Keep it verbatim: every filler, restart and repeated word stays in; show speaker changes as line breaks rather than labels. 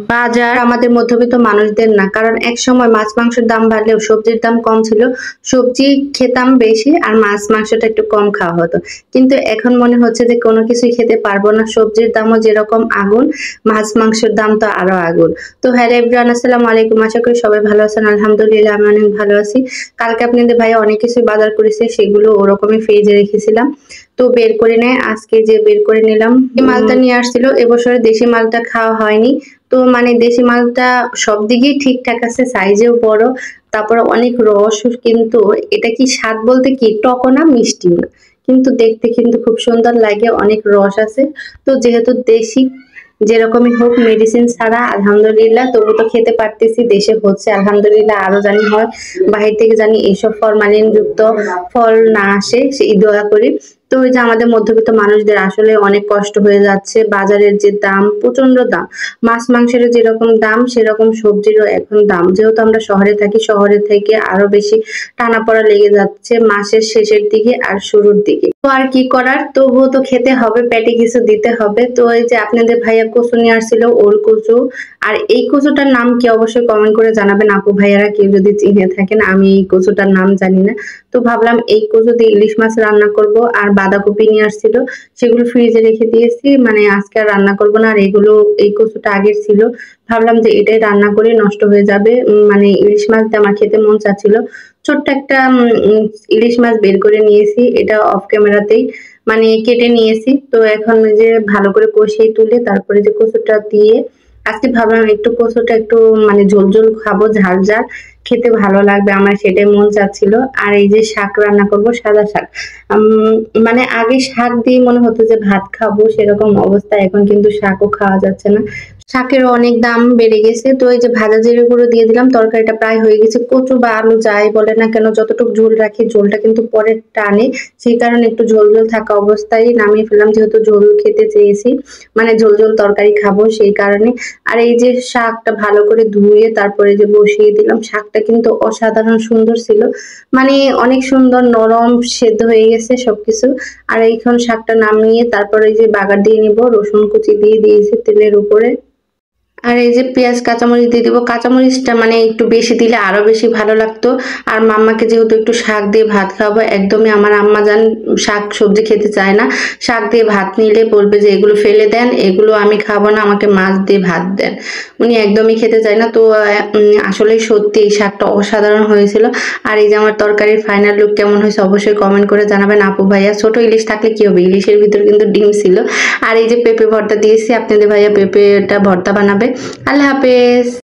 বাজার আমাদের মধ্যবিত্ত মানুষদের না, কারণ এক সময় মাছ মাংসের দাম বাড়লেও সবজির দাম কম ছিল। সবজি খেতাম বেশি আর মাছ মাংসটা একটু কম খাওয়া হতো। কিন্তু এখন মনে হচ্ছে যে কোনো কিছুই খেতে পারবো না, সবজির দামও যেরকম আগুন, মাছ মাংসের দাম তো আরো আগুন। তো হ্যালো এভরিওয়ান, আসসালামু আলাইকুম। আশা করি সবাই ভালো আছেন। আলহামদুলিল্লাহ আমি অনেক ভালো আছি। কালকে আপনাদের ভাই অনেক কিছু বাজার করেছে, সেগুলো ওরকমই ফ্রিজে রেখেছিলাম, তো বের করে নেয় আজকে যে বের করে নিলাম। এই মালটা নিয়ে আসছিল, এবছরে দেশি মালটা খাওয়া হয়নি। তো মানে দেশি মালটা সব দিকেই ঠিকঠাক আছে, সাইজেও বড়, তারপরে অনেক রস, কিন্তু এটা কি স্বাদ বলতে কি টকও না মিষ্টিও না, কিন্তু দেখতে কিন্তু খুব সুন্দর লাগে, অনেক রস আছে। তো যেহেতু দেশি, যেরকমই হোক মেডিসিন ছাড়া আলহামদুলিল্লাহ, তবু তো খেতে পারতেছি, দেশে হচ্ছে আলহামদুলিল্লাহ। আরো জানি হয় বাহির থেকে জানি এইসব ফরমালিন যুক্ত ফল না আসে, সেই দোয়া করি। তো ওই যে আমাদের মধ্যবিত্ত মানুষদের আসলে অনেক কষ্ট হয়ে যাচ্ছে, বাজারের যে দাম প্রচন্ড দাম, মাছ মাংসের যেরকম দাম সেরকম সবজিরও এখন দাম। যেহেতু আমরা শহরে থাকি, শহরে থেকে আরো বেশি টানাপড়া লেগে যাচ্ছে মাসের শেষের দিকে আর শুরুর দিকে। তো আর কি করার, তবুও তো খেতে হবে, পেটে কিছু দিতে হবে। তো এই যে আপনাদের ভাইয়া কচু নিয়ে আসছিল, ওল কচু। আর এই কচুটার নাম কি অবশ্যই কমেন্ট করে জানাবেন আপু ভাইয়ারা, কেউ যদি চিনে থাকেন। আমি এই কচুটার নাম জানি না। তো ভাবলাম এই কচু দিয়ে ইলিশ মাছ রান্না করব। আর বাঁধাকপি নিয়ে আসছিল, সেগুলো ফ্রিজে রেখে দিয়েছি, মানে আজকে আর রান্না করবো না। আর এগুলো, এই কচুটা আগের ছিল, ভাবলাম যে এটাই রান্না করে নষ্ট হয়ে যাবে। উম, মানে ইলিশ মাছ দিয়ে আমার খেতে মন চাচ্ছিল। ছোট্ট একটা উম, ইলিশ মাছ বের করে নিয়েছি, এটা অফ ক্যামেরাতেই মানে কেটে নিয়েছি। তো এখন ওই যে ভালো করে কষিয়ে তুলে তারপরে যে কচুটা দিয়ে, আজকে ভাবলাম একটু কচুটা একটু মানে ঝোল ঝোল খাবো, ঝাল ঝাল খেতে ভালো লাগবে আমার, সেটাই মন চাচ্ছিল। আর এই যে শাক রান্না করব, সাদা শাক। উম, মানে আগে শাক দিয়ে মনে হতো যে ভাত খাবো সেরকম অবস্থা, এখন কিন্তু শাকও খাওয়া যাচ্ছে না, শাকেরও অনেক দাম বেড়ে গেছে। তো এই যে ভাজা জিরে গুঁড়ো দিয়ে দিলাম, তরকারিটা প্রায় হয়ে গেছে। কচু বা আলু যাই বলে না কেন, যতটুকু ঝোল রাখি ঝোলটা কিন্তু পরে টানে, সেই কারণে একটু ঝোল ঝোল থাকা অবস্থায় নামিয়ে ফেললাম, যেহেতু ঝোল খেতে চেয়েছি, মানে ঝোল ঝোল তরকারি খাবো সেই কারণে। আর এই যে শাকটা ভালো করে ধুয়ে তারপরে যে বসিয়ে দিলাম, শাকটা কিন্তু অসাধারণ সুন্দর ছিল, মানে অনেক সুন্দর নরম সেদ্ধ হয়ে গেছে সবকিছু। আর এইখান শাকটা নামিয়ে তারপরে এই যে বাগার দিয়ে নিব, রসুন কুচি দিয়ে দিয়েছি তেলের উপরে। আর এই যে পেঁয়াজ কাঁচামরিচ দিয়ে দিব, কাঁচামরিচটা মানে একটু বেশি দিলে আরো বেশি ভালো লাগতো। আর মাম্মাকে যেহেতু একটু শাক দিয়ে ভাত খাওয়াবো, একদমই আমার আম্মা জান শাক সবজি খেতে চায় না, শাক দিয়ে ভাত নিলে বলবে যে এগুলো ফেলে দেন, এগুলো আমি খাবো না, আমাকে মাছ দিয়ে ভাত দেন, উনি একদমই খেতে চায় না। তো আসলে সত্যি এই শাকটা অসাধারণ হয়েছিল। আর এই যে আমার তরকারির ফাইনাল লুক কেমন হয়েছে অবশ্যই কমেন্ট করে জানাবেন আপু ভাইয়া। ছোট ইলিশ থাকলে কি হবে, ইলিশের ভিতর কিন্তু ডিম ছিল। আর এই যে পেঁপে ভর্তা দিয়েছি, আপনাদের ভাইয়া পেঁপেটা ভর্তা বানাবে। আল্লাহ হাফেজ।